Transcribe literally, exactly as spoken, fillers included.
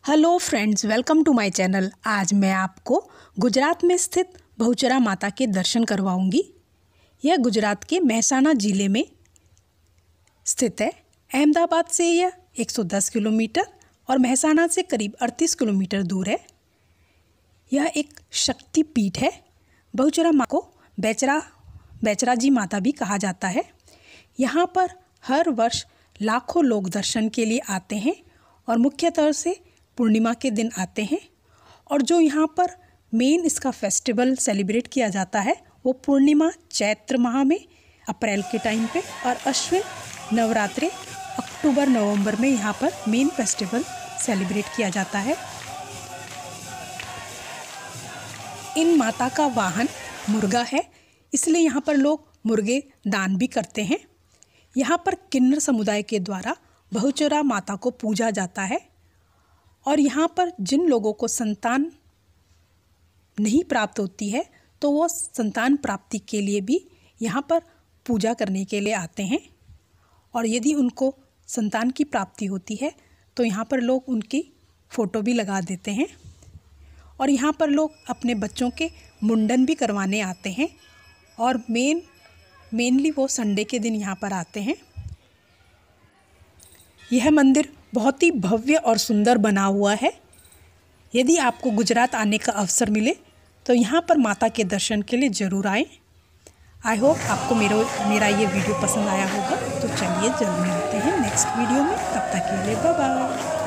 Hello friends, welcome to my channel. आज मैं आपको गुजरात में स्थित बहुचरा माता के दर्शन करवाऊंगी। यह गुजरात के मेहसाणा ज़िले में स्थित है। अहमदाबाद से यह एक सौ दस किलोमीटर और मेहसाणा से करीब अड़तीस किलोमीटर दूर है। यह एक शक्ति पीठ है। बहुचरा माँ को बेचरा बेचरा जी माता भी कहा जाता है। यहाँ पर हर वर्ष लाखों लोग दर्शन के लिए आते हैं और मुख्यतः से पूर्णिमा के दिन आते हैं। और जो यहाँ पर मेन इसका फेस्टिवल सेलिब्रेट किया जाता है वो पूर्णिमा चैत्र माह में अप्रैल के टाइम पे और अश्विन नवरात्रि अक्टूबर नवंबर में यहाँ पर मेन फेस्टिवल सेलिब्रेट किया जाता है। इन माता का वाहन मुर्गा है, इसलिए यहाँ पर लोग मुर्गे दान भी करते हैं। यहाँ पर किन्नर समुदाय के द्वारा बहुचरा माता को पूजा जाता है और यहाँ पर जिन लोगों को संतान नहीं प्राप्त होती है तो वो संतान प्राप्ति के लिए भी यहाँ पर पूजा करने के लिए आते हैं। और यदि उनको संतान की प्राप्ति होती है तो यहाँ पर लोग उनकी फ़ोटो भी लगा देते हैं। और यहाँ पर लोग अपने बच्चों के मुंडन भी करवाने आते हैं और मेन मेनली वो संडे के दिन यहाँ पर आते हैं। यह मंदिर बहुत ही भव्य और सुंदर बना हुआ है। यदि आपको गुजरात आने का अवसर मिले तो यहाँ पर माता के दर्शन के लिए ज़रूर आएँ। आई होप आपको मेरा मेरा ये वीडियो पसंद आया होगा। तो चलिए जल्द मिलते हैं नेक्स्ट वीडियो में। तब तक के लिए बाय बाय।